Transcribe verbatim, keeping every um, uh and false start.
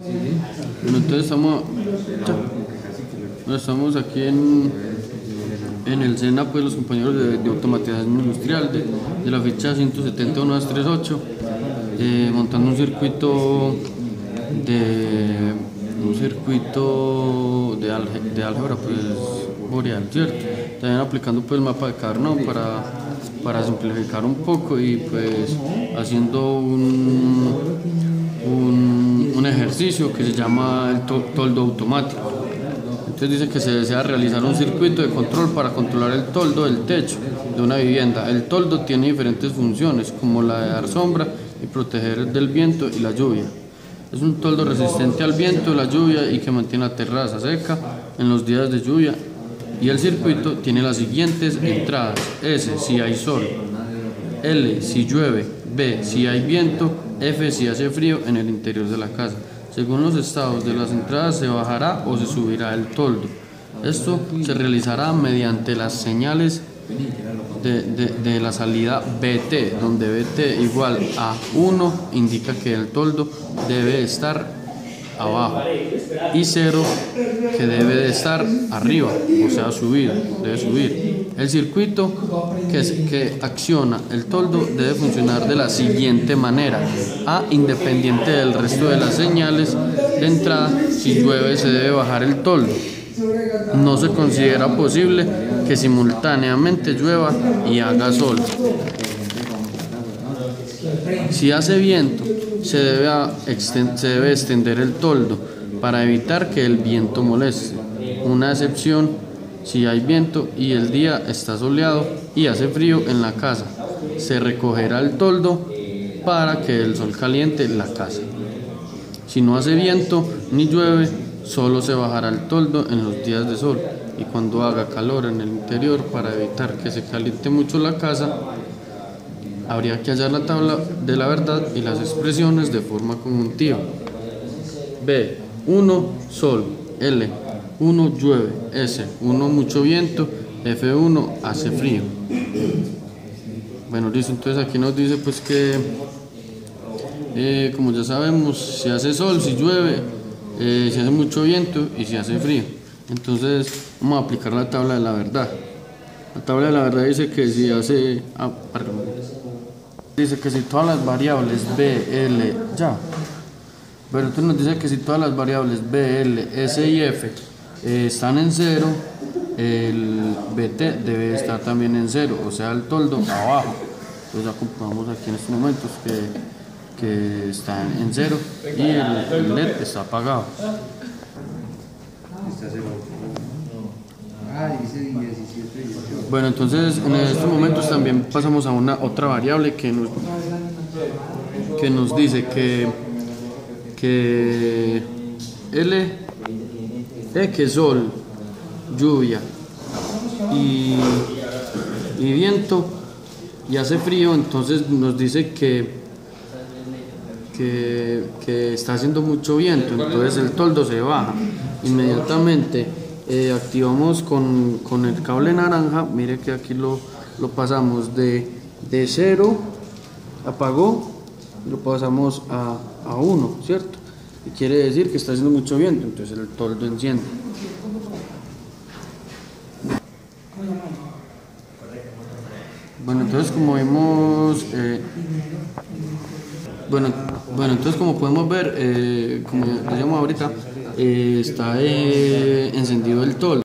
Bueno, entonces estamos, estamos aquí en, en el SENA, pues los compañeros de, de automatización industrial de, de la ficha ciento setenta mil doscientos treinta y ocho, eh, montando un circuito de un circuito de, alge, de álgebra pues boreal, ¿cierto? También aplicando pues el mapa de Carnot para, para simplificar un poco y pues haciendo un, un, un ejercicio que se llama el to, toldo automático. Entonces dice que se desea realizar un circuito de control para controlar el toldo del techo de una vivienda. El toldo tiene diferentes funciones, como la de dar sombra y proteger del viento y la lluvia. Es un toldo resistente al viento, la lluvia y que mantiene la terraza seca en los días de lluvia. Y el circuito tiene las siguientes entradas: S si hay sol, L si llueve, B si hay viento, F si hace frío en el interior de la casa. Según los estados de las entradas se bajará o se subirá el toldo. Esto se realizará mediante las señales de, de, de la salida B T, donde B T igual a uno indica que el toldo debe estar abajo y cero que debe de estar arriba, o sea subir, debe subir. El circuito que, es, que acciona el toldo debe funcionar de la siguiente manera: A, independiente del resto de las señales de entrada. Si llueve se debe bajar el toldo. No se considera posible que simultáneamente llueva y haga sol. Si hace viento, se debe, se debe extender el toldo para evitar que el viento moleste. Una excepción: si hay viento y el día está soleado y hace frío en la casa, se recogerá el toldo para que el sol caliente la casa. Si no hace viento ni llueve, solo se bajará el toldo en los días de sol y cuando haga calor en el interior. Para evitar que se caliente mucho la casa, habría que hallar la tabla de la verdad y las expresiones de forma conjuntiva. B, uno, sol. L, uno, llueve. S, uno, mucho viento. F, uno, hace frío. Bueno, listo. Entonces aquí nos dice pues que, eh, como ya sabemos, si hace sol, si llueve, eh, si hace mucho viento y si hace frío. Entonces vamos a aplicar la tabla de la verdad. La tabla de la verdad dice que si hace... Ah, perdón. Dice que si todas las variables B, L, ya. Pero entonces nos dice que si todas las variables B, L, S y F eh, están en cero, el B T debe estar también en cero, o sea el toldo abajo. Entonces ya comprobamos aquí en estos momentos que, que están en cero y el, el L E D está apagado. Bueno, entonces en estos momentos también pasamos a una otra variable que nos, que nos dice que, que L, E, que sol, lluvia y, y viento y hace frío. Entonces nos dice que, que, que está haciendo mucho viento, entonces el toldo se baja inmediatamente. Eh, activamos con, con el cable naranja. Mire que aquí lo, lo pasamos de, de cero, apagó, lo pasamos a, a uno, ¿cierto? Y quiere decir que está haciendo mucho viento, entonces el toldo enciende. Bueno, entonces como vemos, eh, bueno, bueno, entonces como podemos ver, eh, como decíamos ahorita, eh, está eh, encendido el toldo.